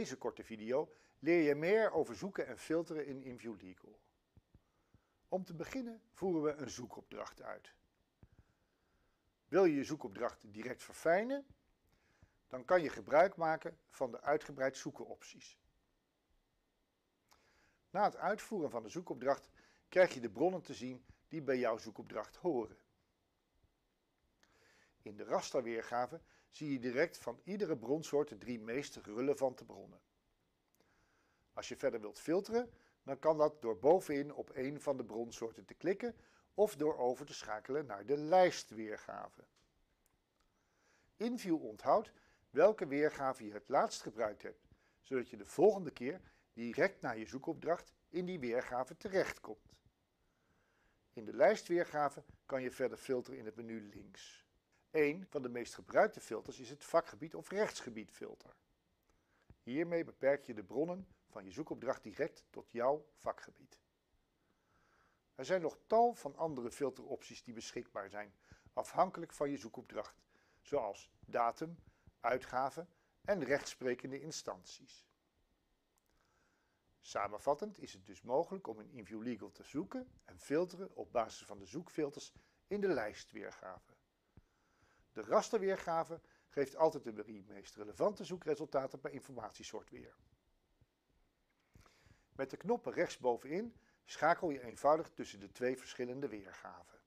deze korte video leer je meer over zoeken en filteren in InViewLegal. Om te beginnen voeren we een zoekopdracht uit. Wil je je zoekopdracht direct verfijnen? Dan kan je gebruik maken van de uitgebreid zoeken opties. Na het uitvoeren van de zoekopdracht krijg je de bronnen te zien die bij jouw zoekopdracht horen. In de rasterweergave zie je direct van iedere bronsoort de 3 meest relevante bronnen. Als je verder wilt filteren, dan kan dat door bovenin op een van de bronsoorten te klikken of door over te schakelen naar de lijstweergave. InView onthoudt welke weergave je het laatst gebruikt hebt, zodat je de volgende keer direct na je zoekopdracht in die weergave terechtkomt. In de lijstweergave kan je verder filteren in het menu links. Een van de meest gebruikte filters is het vakgebied of rechtsgebiedfilter. Hiermee beperk je de bronnen van je zoekopdracht direct tot jouw vakgebied. Er zijn nog tal van andere filteropties die beschikbaar zijn, afhankelijk van je zoekopdracht, zoals datum, uitgave en rechtsprekende instanties. Samenvattend is het dus mogelijk om in InViewLegal te zoeken en filteren op basis van de zoekfilters in de lijstweergave. De rasterweergave geeft altijd de 3 meest relevante zoekresultaten per informatiesoort weer. Met de knoppen rechtsbovenin schakel je eenvoudig tussen de 2 verschillende weergaven.